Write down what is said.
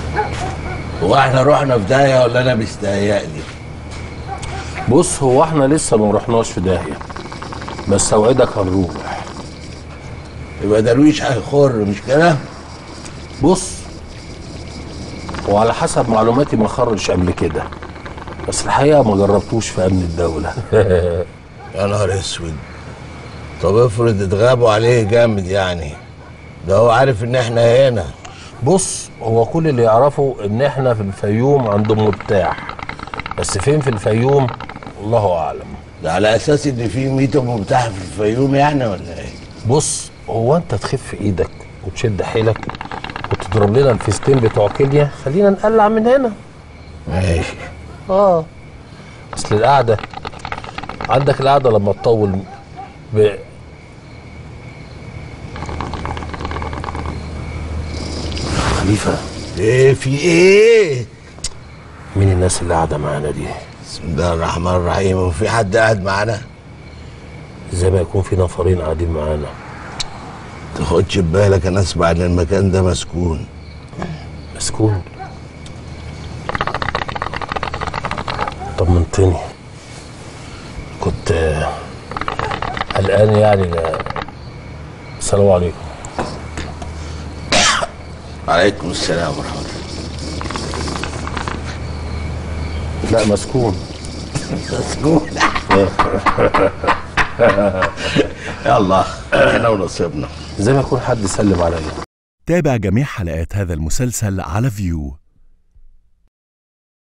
هو احنا رحنا في داهيه ولا انا مستهيألي؟ بص، هو احنا لسه ما رحناش في داهيه، بس اوعدك هنروح. يبقى درويش هيخر مش كده؟ بص، وعلى حسب معلوماتي ما خرج قبل كده، بس الحقيقه ما جربتوش في امن الدوله. يا نهار اسود. طب افرض اتغابوا عليه جامد يعني، ده هو عارف ان احنا هنا. بص، هو كل اللي يعرفه ان احنا في الفيوم عند مفتاح، بس فين في الفيوم الله اعلم. ده على اساس ان في 100 مفتاح في الفيوم يعني ولا ايه؟ بص، هو انت تخف ايدك وتشد حيلك وتضرب لنا الفيستين بتوع كينيا، خلينا نقلع من هنا. ماشي. اصل القعده عندك، القعده لما تطول خليفه. ايه في ايه؟ مين الناس اللي قاعده معانا دي؟ بسم الله الرحمن الرحيم. وفي حد قاعد معانا؟ زي ما يكون في نفرين قاعدين معانا. تاخدش بالك، انا اسمع ان المكان ده مسكون. مسكون؟ طمنتني. كنت قلقان يعني. السلام عليكم. وعليكم السلام ورحمه الله. لا، مسكون. مسكون. يلا احنا ونصيبنا. زي ما يكون حد سلم عليا. تابع جميع حلقات هذا المسلسل على فيو.